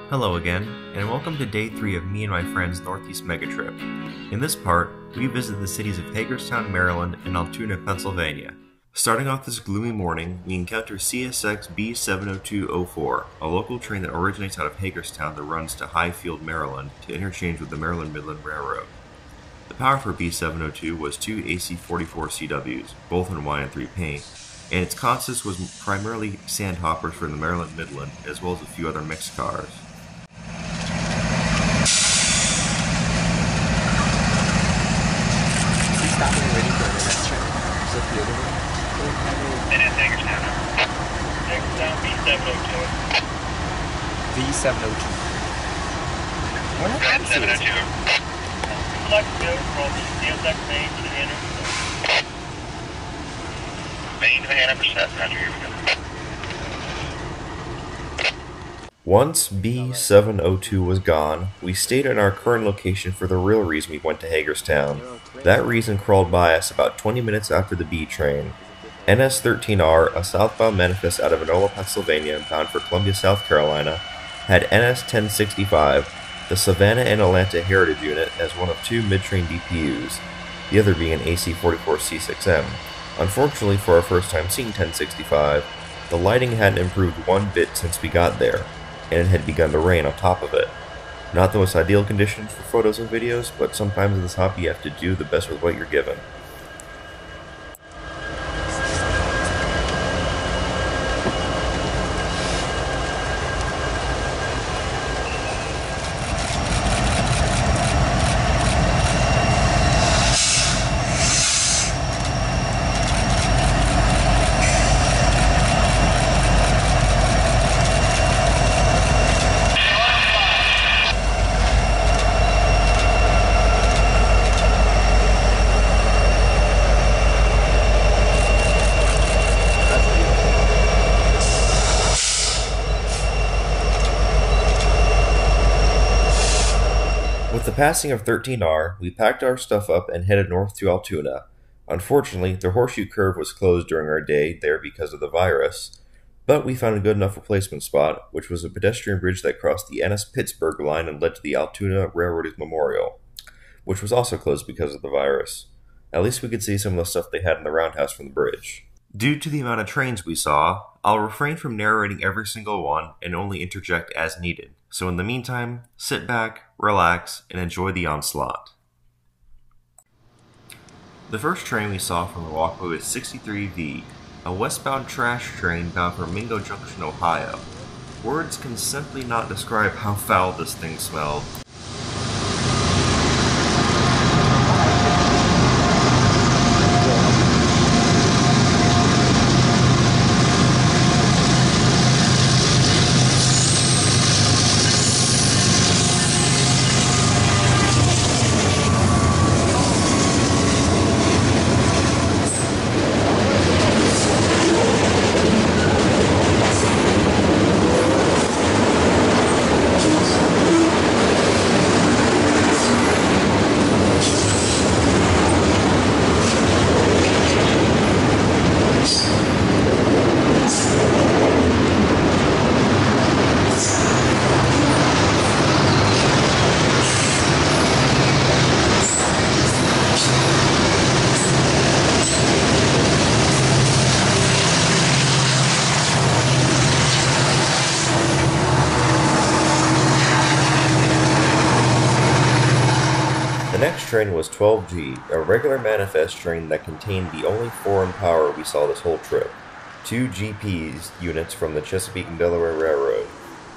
Hello again, and welcome to day 3 of me and my friends' Northeast Mega Trip. In this part, we visit the cities of Hagerstown, Maryland, and Altoona, Pennsylvania. Starting off this gloomy morning, we encounter CSX B70204, a local train that originates out of Hagerstown that runs to Highfield, Maryland, to interchange with the Maryland Midland Railroad. The power for B702 was 2 AC-44 CWs, both in Y and 3 paint, and its consist was primarily sandhoppers for the Maryland Midland, as well as a few other mixed cars. Stopping waiting for the next train. So the other one. It is Hagerstown. Hagerstown B702. V702. What happened? 702. We'd like to go from the CSX main to the Hanover. Main to the Hanover set. Roger, here we go. Once B702 was gone, we stayed at our current location for the real reason we went to Hagerstown. That reason crawled by us about 20 minutes after the B train. NS-13R, a southbound manifest out of Enola, Pennsylvania, bound for Columbia, South Carolina, had NS-1065, the Savannah and Atlanta Heritage Unit, as one of 2 mid-train DPUs, the other being an AC-44C6M. Unfortunately for our first time seeing 1065, the lighting hadn't improved one bit since we got there, and it had begun to rain on top of it. Not the most ideal conditions for photos and videos, but sometimes in this hobby you have to do the best with what you're given. With the passing of 13R, we packed our stuff up and headed north to Altoona. Unfortunately, the Horseshoe Curve was closed during our day there because of the virus, but we found a good enough replacement spot, which was a pedestrian bridge that crossed the Ennis-Pittsburgh line and led to the Altoona Railroaders Memorial, which was also closed because of the virus. At least we could see some of the stuff they had in the roundhouse from the bridge. Due to the amount of trains we saw, I'll refrain from narrating every single one and only interject as needed. So in the meantime, sit back, relax, and enjoy the onslaught. The first train we saw from the walkway was 63V, a westbound trash train bound for Mingo Junction, Ohio. Words can simply not describe how foul this thing smelled. The next train was 12G, a regular manifest train that contained the only foreign power we saw this whole trip, 2 GPs units from the Chesapeake and Delaware Railroad.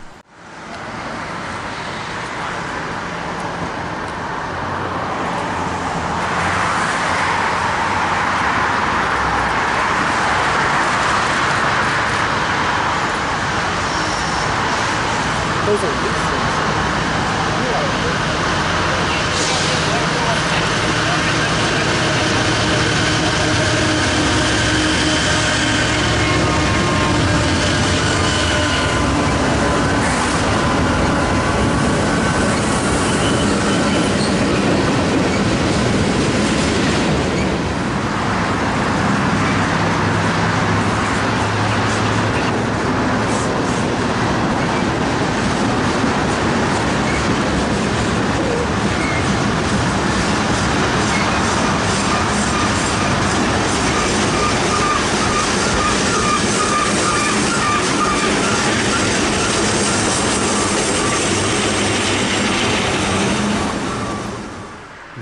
Those are big things.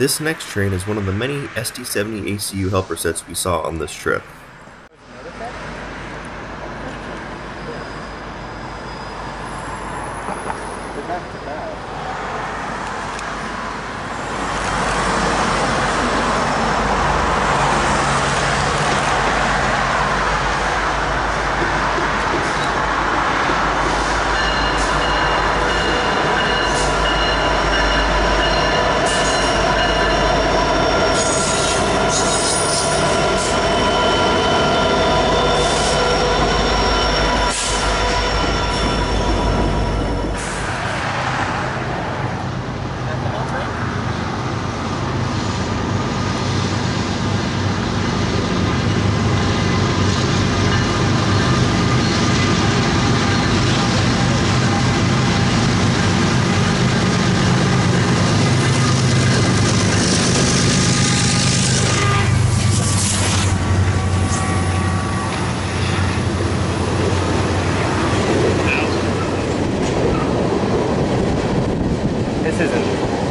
This next train is one of the many SD70 ACU helper sets we saw on this trip. This isn't.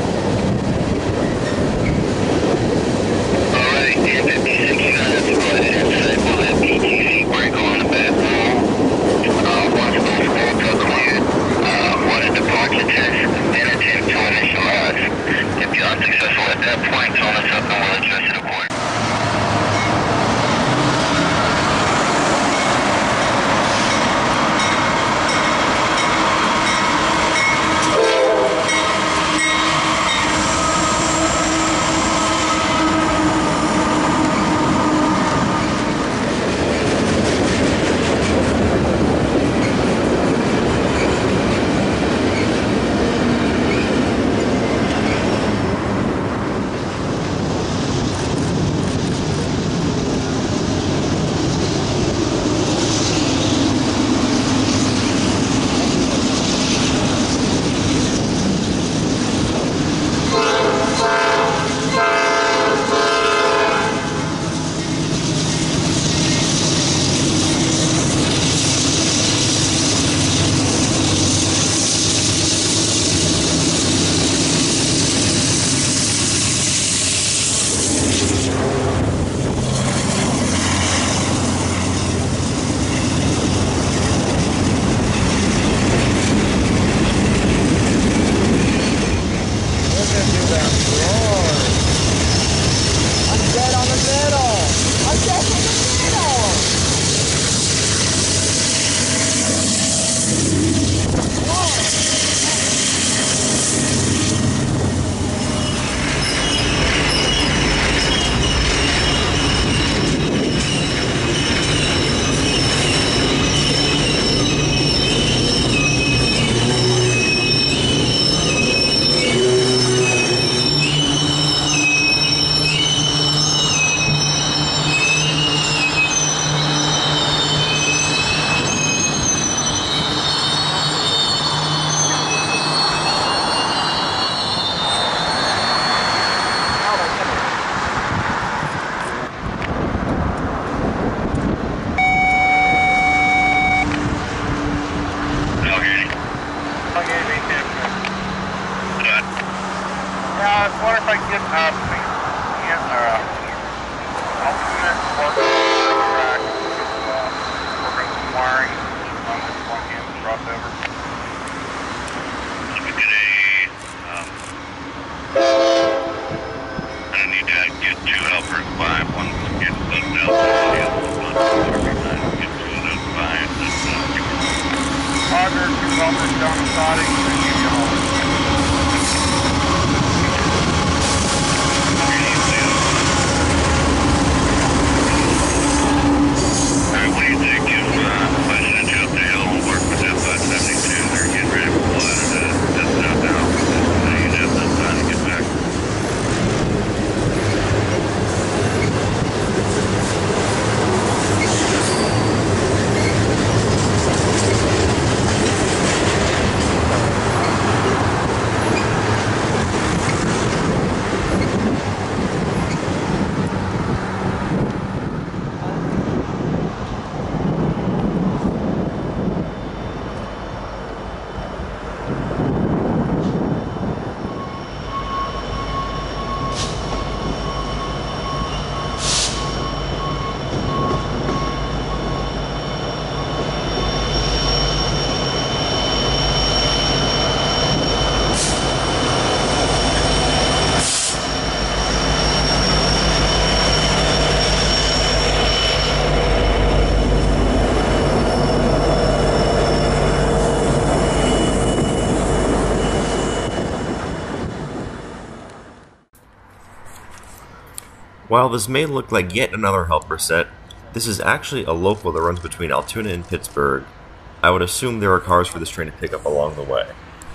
Alright, 1056 units, go ahead and disable that PTC brake on the back wall. Once both walls are cleared, run a departure test and attempt to initialize. If you're unsuccessful at that point, tone us up and we'll adjust it accordingly. I was wondering if I could get alternate work rack work on some wiring on this one hand crossover. Let me I need to get two helpers by. One will get plugged out, the other one will get two of those by. Roger, two helpers down the siding, and you go. While this may look like yet another helper set, this is actually a local that runs between Altoona and Pittsburgh. I would assume there are cars for this train to pick up along the way.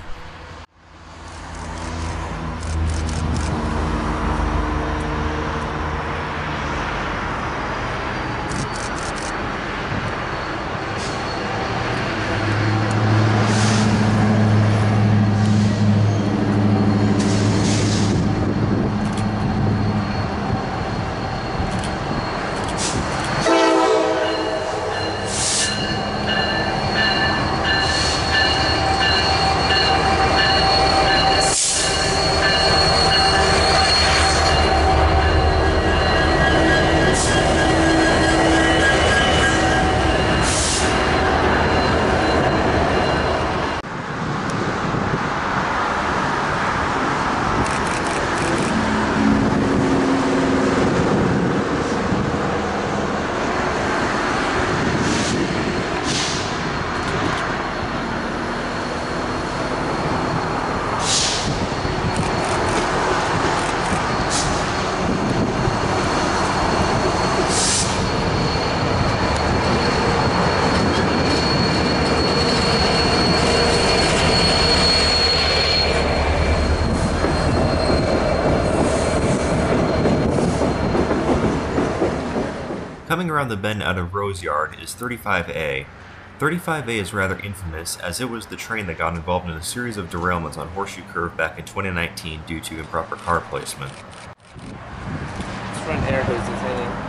Coming around the bend out of Rose Yard is 35A. 35A is rather infamous, as it was the train that got involved in a series of derailments on Horseshoe Curve back in 2019 due to improper car placement. Front air hose is hitting.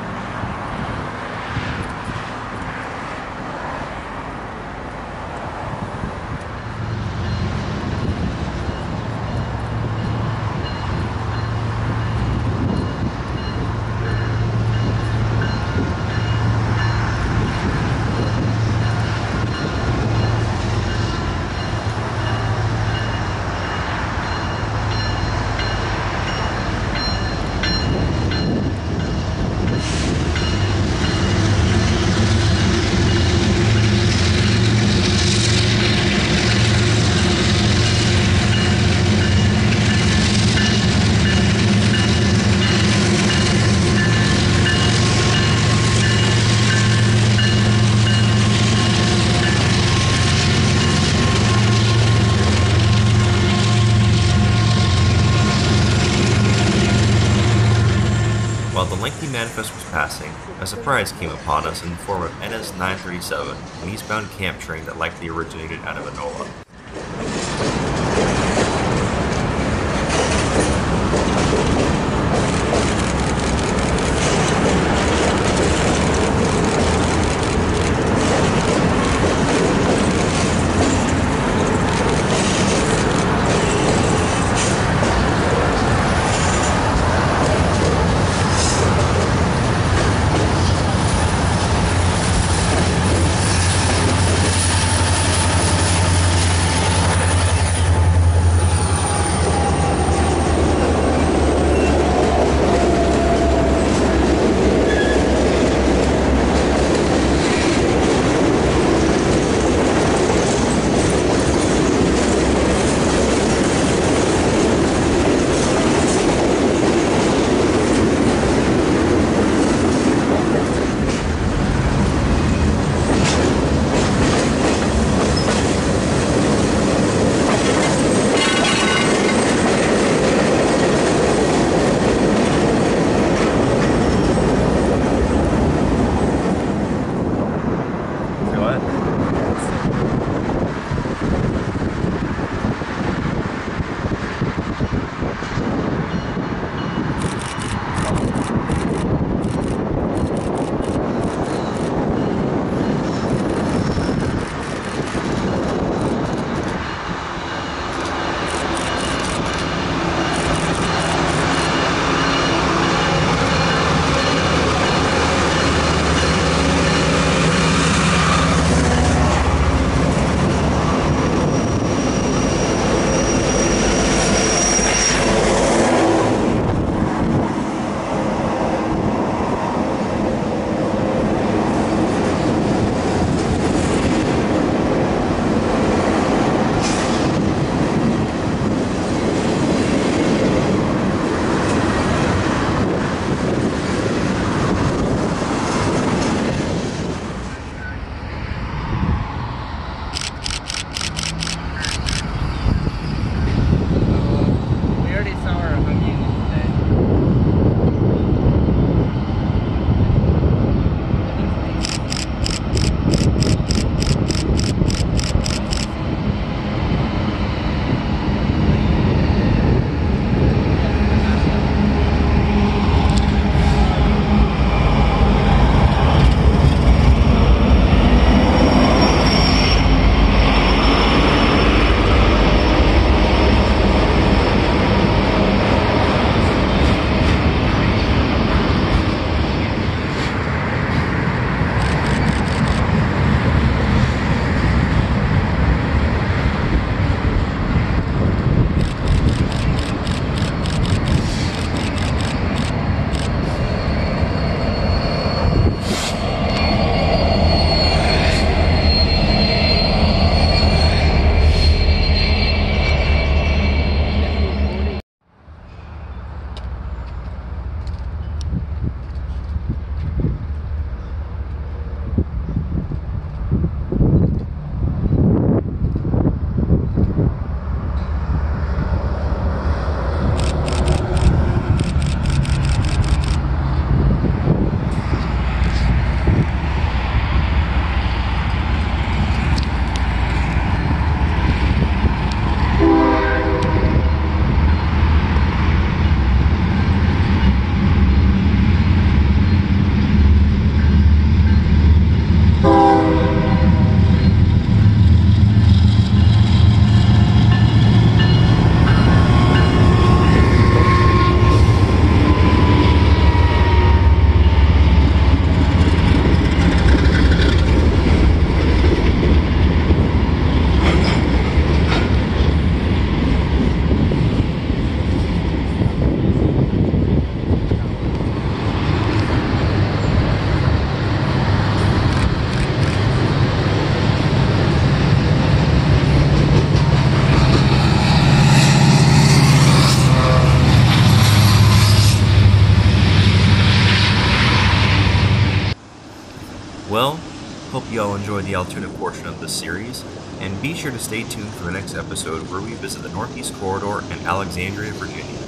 While the lengthy manifest was passing, a surprise came upon us in the form of NS937, an eastbound camp train that likely originated out of Enola. hope you all enjoyed the Altoona portion of this series, and be sure to stay tuned for the next episode where we visit the Northeast Corridor in Alexandria, Virginia.